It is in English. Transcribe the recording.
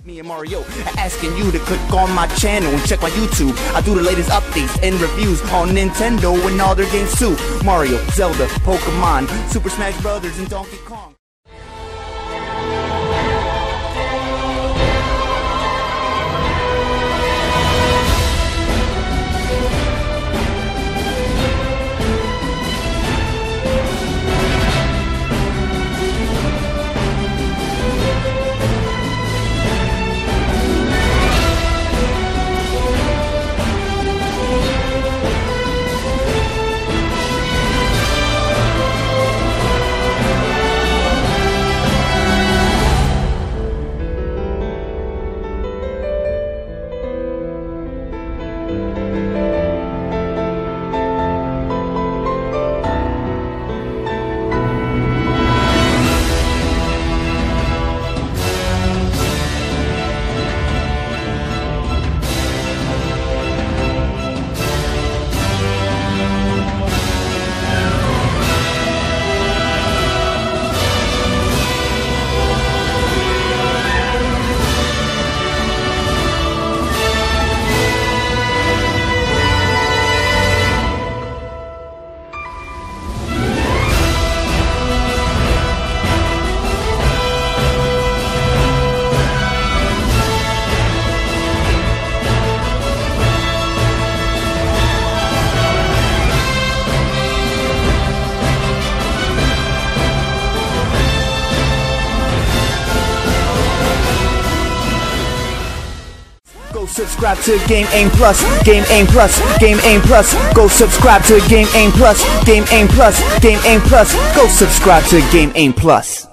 Me and Mario asking you to click on my channel and check my YouTube. I do the latest updates and reviews on Nintendo and all their games too. Mario, Zelda, Pokemon, Super Smash Brothers, and Donkey Kong. Go subscribe to GameAimPlus, GameAimPlus, GameAimPlus. Go subscribe to GameAimPlus, GameAimPlus, GameAimPlus. Go subscribe to GameAimPlus.